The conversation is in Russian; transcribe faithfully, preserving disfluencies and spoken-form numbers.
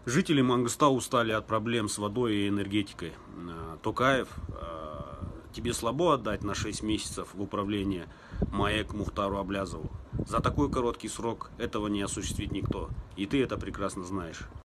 Жители Мангыста устали от проблем с водой и энергетикой. Э, Токаев, э, тебе слабо отдать на шесть месяцев в управление МАЭК Мухтару Аблязову. За такой короткий срок этого не осуществит никто. И ты это прекрасно знаешь.